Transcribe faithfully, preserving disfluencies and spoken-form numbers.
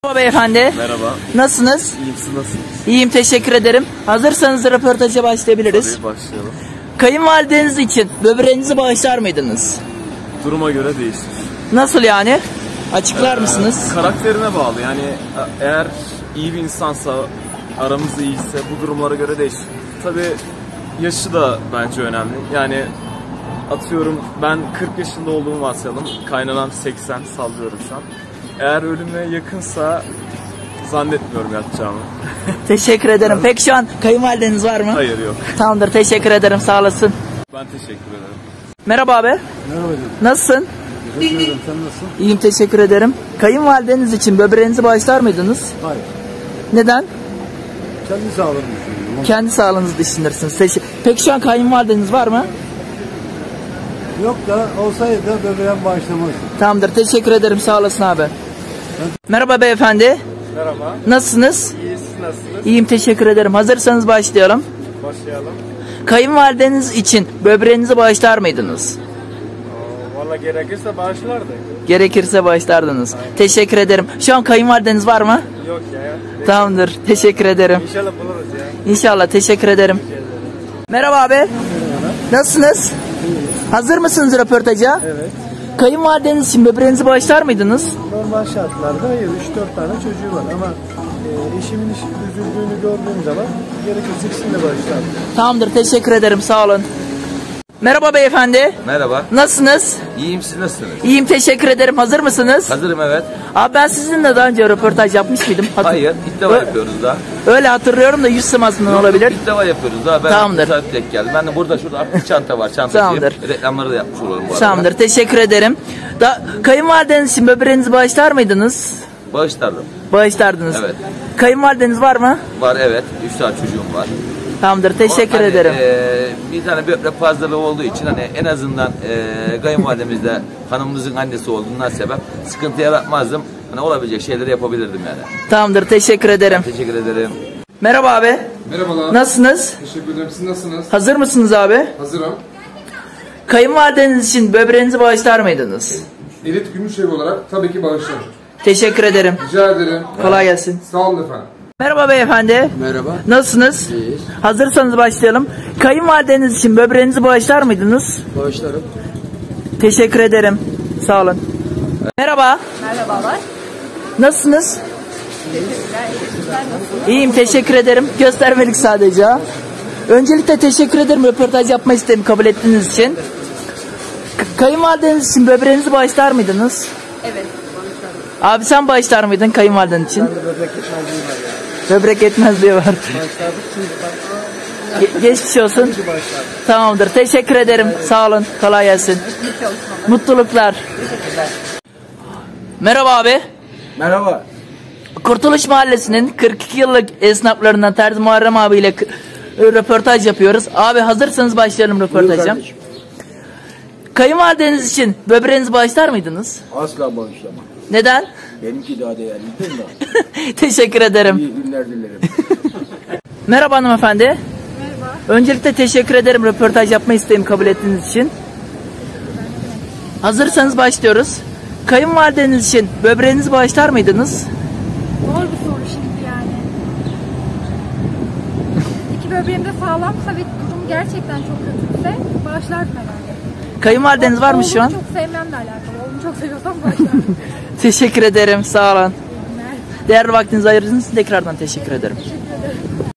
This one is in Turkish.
Merhaba beyefendi. Merhaba. Nasılsınız? İyiyim, siz nasılsınız? İyiyim, teşekkür ederim. Hazırsanız röportaja başlayabiliriz. Tabii, başlayalım. Kayınvalideniz için böbreğinizi bağışlar mıydınız? Duruma göre değişir. Nasıl yani? Açıklar ee, mısınız? Karakterine bağlı. Yani eğer iyi bir insansa, aramız iyiyse bu durumlara göre değişir. Tabii yaşı da bence önemli. Yani atıyorum ben kırk yaşında olduğumu varsayalım. Kaynanam seksen, sallıyorum şu an. Eğer ölüme yakınsa zannetmiyorum yatacağımı. Teşekkür ederim. Peki şu an kayınvalideniz var mı? Hayır, yok. Tamamdır, teşekkür ederim, sağ olasın. Ben teşekkür ederim. Merhaba abi. Merhaba canım. Nasılsın? Teşekkür ederim. Sen nasılsın? İyiyim, teşekkür ederim. Kayınvalideniz için böbreğinizi bağışlar mıydınız? Hayır. Neden? Kendi sağlığımı düşünüyorum. Kendi sağlığınızı düşünürsünüz. Teşekkür. Peki şu an kayınvalideniz var mı? Yok da olsaydı da böbreğim bağışlamazdım. Tamamdır, teşekkür ederim, sağ olasın abi. Evet. Merhaba beyefendi. Merhaba. Nasılsınız? İyi, siz nasılsınız? İyiyim, teşekkür ederim. Hazırsanız başlayalım. Başlayalım. Kayınvalideniz için böbreğinizi bağışlar mıydınız? Valla gerekirse bağışlardık. Gerekirse bağışlardınız. Aynen. Teşekkür ederim. Şu an kayınvalideniz var mı? Yok ya. Tamamdır, teşekkür ederim. İnşallah buluruz ya. İnşallah, teşekkür ederim. Merhaba abi. Merhaba. Nasılsınız? İyi. Hazır mısınız röportaja? Evet. Kayınvalideniz için böbreğinizi bağışlar mıydınız? Normal şartlarda hayır. üç dört tane çocuğu var ama e, eşimin iş, üzüldüğünü gördüğüm zaman gerekirse ikisini de bağışlardım. Tamamdır, teşekkür ederim, sağ olun. Merhaba beyefendi. Merhaba. Nasılsınız? İyiyim, siz nasılsınız? İyiyim, teşekkür ederim. Hazır mısınız? Hazırım, evet. Abi ben sizinle daha önce röportaj yapmış mıydım? Hatır... Hayır, ilk defa yapıyoruz daha. Öyle hatırlıyorum da yüz sımasından Yok, olabilir. İlk defa yapıyoruz daha. Ben Tamamdır. Tek geldim. Ben de burada şurada artık çanta var. Çantacıyım. Tamamdır. Reklamları da yapmış olurum bu arada. Tamamdır, teşekkür ederim. Da, kayınvalideniz için böbreğinizi bağışlar mıydınız? Bağışlardım. Bağışlardınız. Evet. Kayınvalideniz var mı? Var, evet. Üç tane çocuğum var. Tamamdır, teşekkür o, hani, ederim. E, bir tane böbrek fazlalığı olduğu için hani en azından e, kayınvalidemiz de hanımımızın annesi olduğundan sebep sıkıntı yaratmazdım. Hani olabilecek şeyleri yapabilirdim yani. Tamamdır, teşekkür ederim. Teşekkür ederim. Merhaba abi. Merhabalar. Nasılsınız? Teşekkür ederim. Siz nasılsınız? Hazır mısınız abi? Hazırım. Kayınvalideniz için böbreğinizi bağışlar mıydınız? Elit Gümüşevi olarak tabii ki bağışlarım. Teşekkür ederim. Rica ederim. Kolay gelsin. Sağ olun efendim. Merhaba beyefendi. Merhaba. Nasılsınız? İyiyiz. Hazırsanız başlayalım. Kayınvalideniz için böbreğinizi bağışlar mıydınız? Bağışlarım. Teşekkür ederim. Sağ olun. Merhaba. Merhabalar. Nasılsınız? Teşekkürler. Sizler nasılsınız? İyiyim, teşekkür ederim. Göstermelik sadece. Öncelikle teşekkür ederim röportaj yapma isteğimi kabul ettiğiniz için. K kayınvalideniz için böbreğinizi bağışlar mıydınız? Evet, bağışlarım. Abi sen bağışlar mıydın kayınvaliden için? Ben de böbrek yetmezliği var yani. Böbrek yetmezliği var. Bağışlardık şimdi ben... Ge geçmiş olsun. Tabii ki bağışlardım. Tamamdır, teşekkür ederim. Sağ olun, kolay gelsin. Mutluluklar. Merhaba abi. Merhaba. Kurtuluş Mahallesi'nin kırk iki yıllık esnaflarından Terzi Muharrem abiyle röportaj yapıyoruz. Abi hazırsanız başlayalım röportaja. Kayınvalideniz için böbreğinizi bağışlar mıydınız? Asla bağışlamam. Neden? Benimki daha değerli değil mi? Teşekkür ederim. İyi günler dilerim. Merhaba hanımefendi. Merhaba. Öncelikle teşekkür ederim röportaj yapma isteğimi kabul ettiğiniz için. Hazırsanız başlıyoruz. Kayınvalideniz için böbreğinizi bağışlar mıydınız? Zor bir soru şimdi yani. İki böbreğim de sağlamsa ve durum gerçekten çok kötüyse bağışlardım herhalde. Kayınvalideniz var mı şu an? Oğlumu çok sevmemle alakalı. Oğlumu çok seviyorsam bağışlardım. Teşekkür ederim, sağ olun. Değerli vaktinizi ayırdığınız için tekrardan teşekkür ederim. Teşekkür ederim.